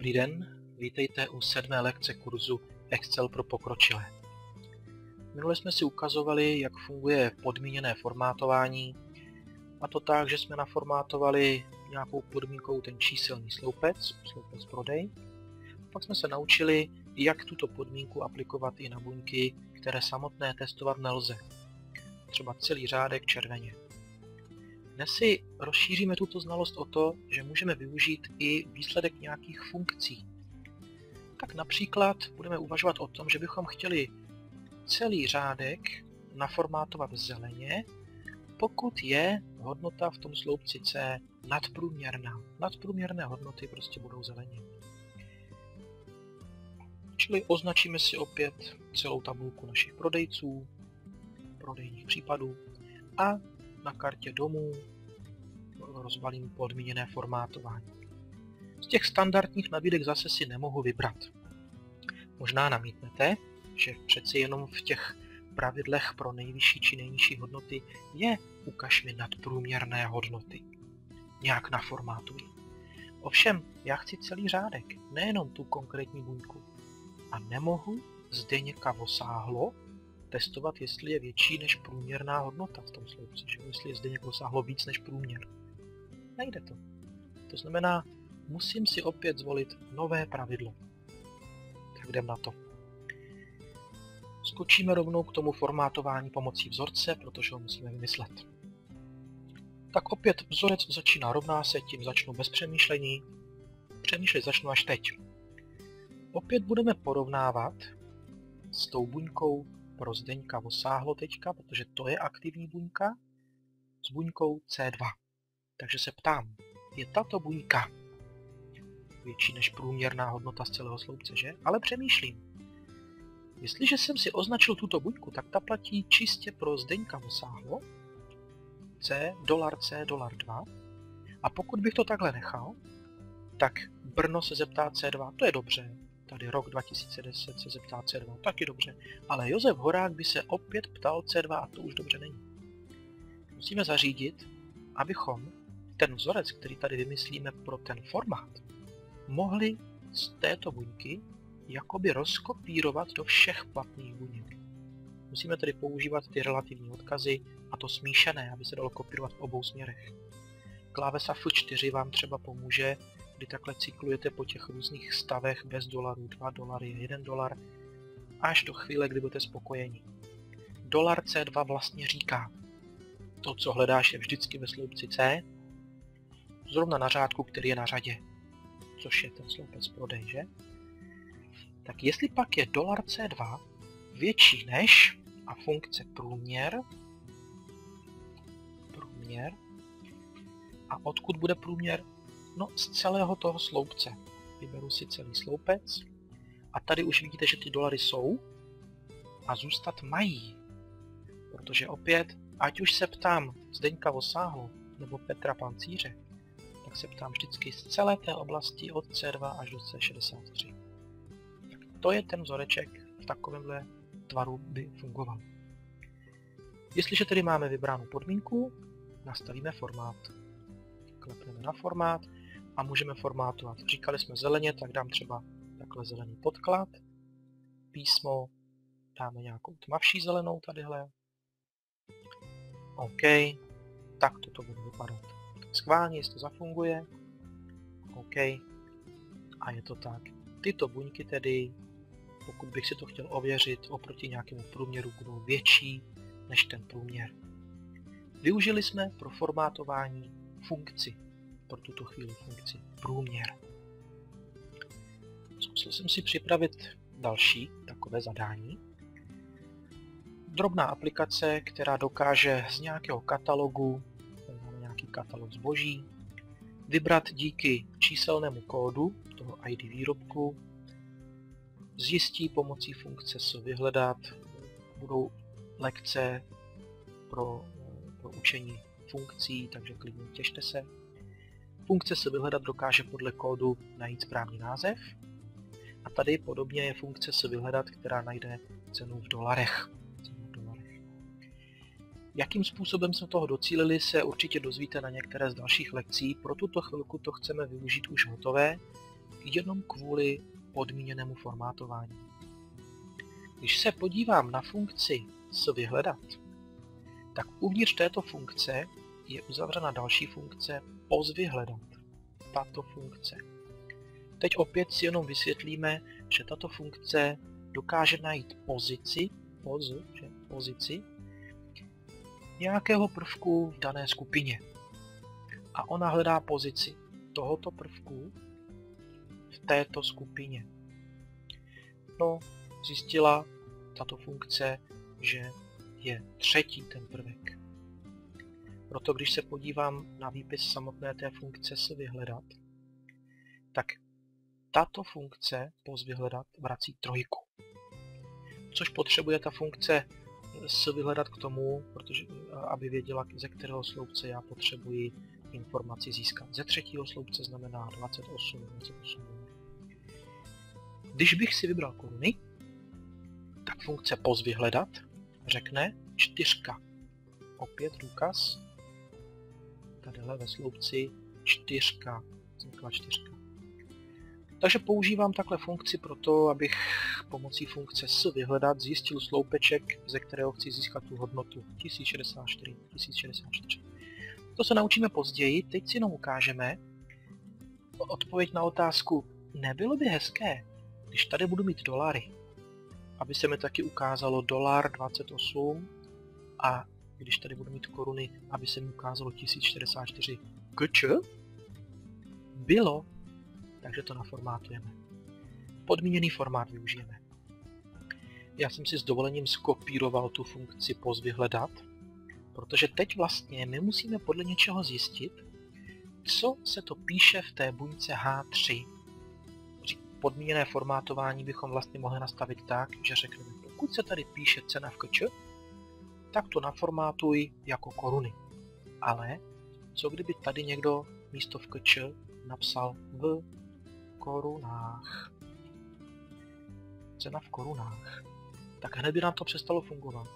Dobrý den, vítejte u 7. lekce kurzu Excel pro pokročilé. Minule jsme si ukazovali, jak funguje podmíněné formátování, a to tak, že jsme naformátovali nějakou podmínkou ten číselný sloupec prodej. Pak jsme se naučili, jak tuto podmínku aplikovat i na buňky, které samotné testovat nelze. Třeba celý řádek červeně. Dnes si rozšíříme tuto znalost o to, že můžeme využít i výsledek nějakých funkcí. Tak například budeme uvažovat o tom, že bychom chtěli celý řádek naformátovat zeleně, pokud je hodnota v tom sloupci C nadprůměrná. Nadprůměrné hodnoty prostě budou zeleně. Čili označíme si opět celou tabulku našich prodejců, prodejních případů a na kartě domů rozbalím podmíněné formátování. Z těch standardních nabídek zase si nemohu vybrat. Možná namítnete, že přeci jenom v těch pravidlech pro nejvyšší či nejnižší hodnoty je ukaž mi nadprůměrné hodnoty. Nějak naformátuji. Ovšem, já chci celý řádek, nejenom tu konkrétní buňku. A nemohu zde někam osáhlo testovat, jestli je větší než průměrná hodnota v tom sloupci, že jestli je zde někdo sáhlo víc než průměr. Nejde to. To znamená, musím si opět zvolit nové pravidlo. Tak jdem na to. Skočíme rovnou k tomu formátování pomocí vzorce, protože ho musíme vymyslet. Tak opět vzorec začíná rovná se, tím začnu bez přemýšlení. Přemýšlet začnu až teď. Opět budeme porovnávat s tou buňkou pro Zdeňka osáhlo teďka, protože to je aktivní buňka, s buňkou C2. Takže se ptám, je tato buňka větší než průměrná hodnota z celého sloupce, že? Ale přemýšlím. Jestliže jsem si označil tuto buňku, tak ta platí čistě pro Zdeňka osáhlo, $C$2. A pokud bych to takhle nechal, tak Brno se zeptá C2, to je dobře. Tady rok 2010 se zeptá C2, taky dobře. Ale Josef Horák by se opět ptal C2 a to už dobře není. Musíme zařídit, abychom ten vzorec, který tady vymyslíme pro ten formát, mohli z této buňky jakoby rozkopírovat do všech platných buněk. Musíme tedy používat ty relativní odkazy a to smíšené, aby se dalo kopírovat v obou směrech. Klávesa F4 vám třeba pomůže, kdy takhle cyklujete po těch různých stavech bez dolarů, $2 je $1, až do chvíle, kdy budete spokojeni. $C2 vlastně říká, to, co hledáš, je vždycky ve sloupci C, zrovna na řádku, který je na řadě, což je ten sloupec prodej, že? Tak jestli pak je $C2 větší než a funkce průměr, a odkud bude průměr? No, z celého toho sloupce. Vyberu si celý sloupec a tady už vidíte, že ty dolary jsou a zůstat mají. Protože opět, ať už se ptám Zdeňka Osáhlo nebo Petra Pancíře, tak se ptám vždycky z celé té oblasti od C2 až do C63. Tak to je ten vzoreček, v takovémhle tvaru by fungoval. Jestliže tedy máme vybranou podmínku, nastavíme formát. Klepneme na formát a můžeme formátovat. Říkali jsme zeleně, tak dám třeba takhle zelený podklad. Písmo dáme nějakou tmavší zelenou tadyhle. OK, tak to bude vypadat. Schválně, jestli to zafunguje. OK, a je to tak. Tyto buňky tedy, pokud bych si to chtěl ověřit oproti nějakému průměru, budou větší než ten průměr. Využili jsme pro formátování funkci, pro tuto chvíli funkci průměr. Zkusil jsem si připravit další takové zadání. Drobná aplikace, která dokáže z nějakého katalogu, máme nějaký katalog zboží, vybrat díky číselnému kódu toho ID výrobku, zjistí pomocí funkce co vyhledat, budou lekce pro učení funkcí, takže klidně těšte se. Funkce se vyhledat dokáže podle kódu najít správný název. A tady podobně je funkce se vyhledat, která najde cenu v dolarech. Jakým způsobem jsme toho docílili, se určitě dozvíte na některé z dalších lekcí. Pro tuto chvilku to chceme využít už hotové jenom kvůli podmíněnému formátování. Když se podívám na funkci s vyhledat, tak uvnitř této funkce je uzavřena další funkce pos vyhledat. Tato funkce. Teď opět si jenom vysvětlíme, že tato funkce dokáže najít pozici nějakého prvku v dané skupině. A ona hledá pozici tohoto prvku v této skupině. No, zjistila tato funkce, že je třetí ten prvek. Proto když se podívám na výpis samotné té funkce s vyhledat, tak tato funkce pos vyhledat vrací trojku. Což potřebuje ta funkce s vyhledat k tomu, protože, aby věděla, ze kterého sloupce já potřebuji informaci získat. Ze třetího sloupce znamená 28. Když bych si vybral koruny, tak funkce pos vyhledat řekne 4. Opět důkaz. Tadyhle ve sloupci 4. Vznikla 4. Takže používám takhle funkci proto, abych pomocí funkce s vyhledat zjistil sloupeček, ze kterého chci získat tu hodnotu 1064. To se naučíme později, teď si jenom ukážeme odpověď na otázku, nebylo by hezké, když tady budu mít dolary, aby se mi taky ukázalo $28 a když tady budu mít koruny, aby se mi ukázalo 1064 kč? Bylo, takže to naformátujeme. Podmíněný formát využijeme. Já jsem si s dovolením skopíroval tu funkci pos vyhledat, protože teď vlastně my musíme podle něčeho zjistit, co se to píše v té buňce H3. Podmíněné formátování bychom vlastně mohli nastavit tak, že řekneme, pokud se tady píše cena v kč, tak to naformátuj jako koruny. Ale co kdyby tady někdo místo v kč napsal v korunách? Cena v korunách. Tak hned by nám to přestalo fungovat.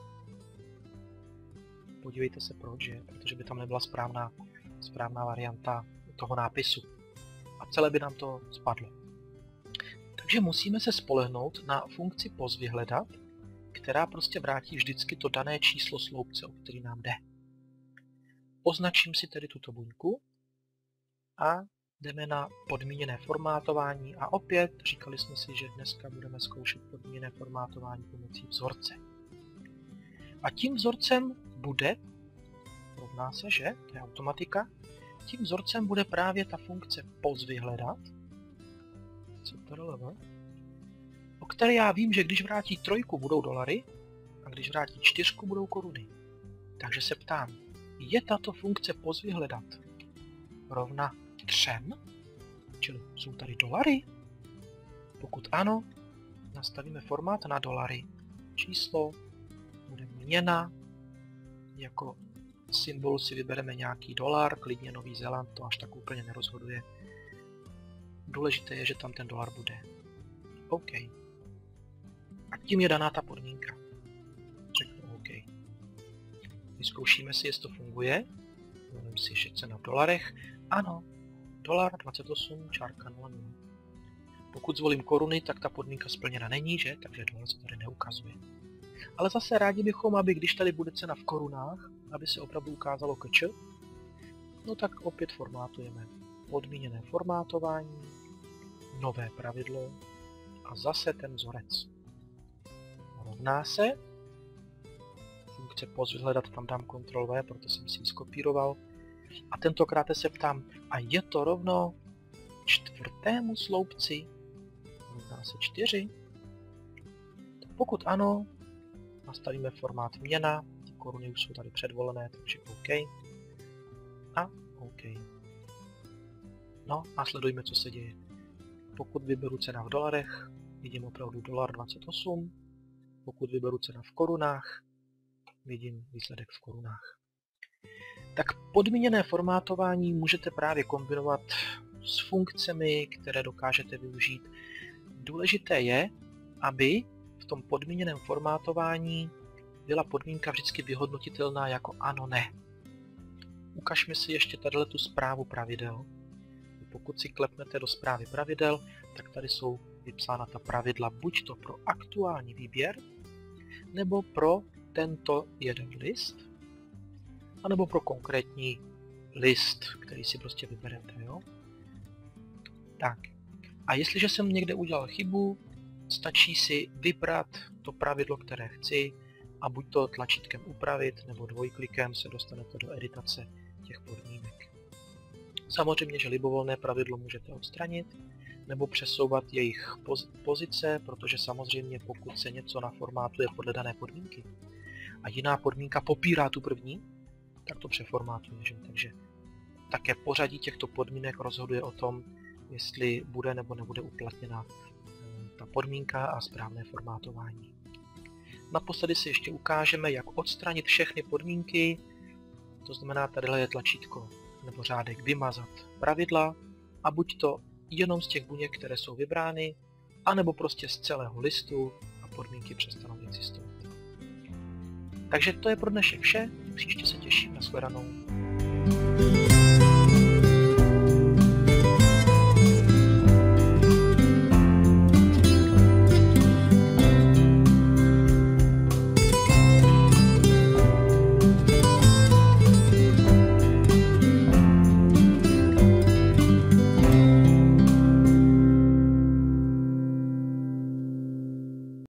Podívejte se proč, že? Protože by tam nebyla správná varianta toho nápisu. A celé by nám to spadlo. Takže musíme se spolehnout na funkci pos vyhledat, která prostě vrátí vždycky to dané číslo sloupce, o který nám jde. Označím si tedy tuto buňku a jdeme na podmíněné formátování a opět říkali jsme si, že dneska budeme zkoušet podmíněné formátování pomocí vzorce. A tím vzorcem bude, rovná se, že? To je automatika. Tím vzorcem bude právě ta funkce pos vyhledat, o které já vím, že když vrátí 3 budou dolary a když vrátí 4 budou koruny. Takže se ptám, je tato funkce pos vyhledat rovna 3? Čili jsou tady dolary? Pokud ano, nastavíme formát na dolary. Číslo bude měna, jako symbol si vybereme nějaký dolar, klidně Nový Zéland, to až tak úplně nerozhoduje. Důležité je, že tam ten dolar bude. OK. A tím je daná ta podmínka. Řeknu OK. Vyzkoušíme si, jestli to funguje. Zvolím si, že cena v dolarech. Ano, dolar 28,00. Pokud zvolím koruny, tak ta podmínka splněna není, že? Takže dolar se tady neukazuje. Ale zase rádi bychom, aby když tady bude cena v korunách, aby se opravdu ukázalo kč, no tak opět formátujeme. Podmíněné formátování, nové pravidlo a zase ten vzorec. Rovná se, funkce pos vyhledat tam dám Ctrl+V, proto jsem si ji skopíroval. A tentokrát se ptám, a je to rovno 4. sloupci? Rovná se 4. Pokud ano, nastavíme formát měna, ty koruny už jsou tady předvolené, takže OK. A OK. No a sledujme, co se děje. Pokud vyberu cena v dolarech, vidím opravdu $28. Pokud vyberu cena v korunách, vidím výsledek v korunách. Tak podmíněné formátování můžete právě kombinovat s funkcemi, které dokážete využít. Důležité je, aby v tom podmíněném formátování byla podmínka vždycky vyhodnotitelná jako ano, ne. Ukažme si ještě tadyhle tu zprávu pravidel. pokud si klepnete do zprávy pravidel, tak tady jsou vypsána ta pravidla buď to pro aktuální výběr, nebo pro tento jeden list, anebo pro konkrétní list, který si prostě vyberete. Jo? Tak. A jestliže jsem někde udělal chybu, stačí si vybrat to pravidlo, které chci, a buď to tlačítkem upravit, nebo dvojklikem se dostanete do editace těch podmínek. Samozřejmě, že libovolné pravidlo můžete odstranit, nebo přesouvat jejich pozice, protože samozřejmě pokud se něco naformátuje podle dané podmínky a jiná podmínka popírá tu první, tak to přeformátuje. Že? Takže také pořadí těchto podmínek rozhoduje o tom, jestli bude nebo nebude uplatněna ta podmínka a správné formátování. Naposledy si ještě ukážeme, jak odstranit všechny podmínky, to znamená, tadyhle je tlačítko nebo řádek vymazat pravidla a buď to jenom z těch buněk, které jsou vybrány, anebo prostě z celého listu a podmínky přestanou existovat. Takže to je pro dnešek vše, příště se těším, na shledanou.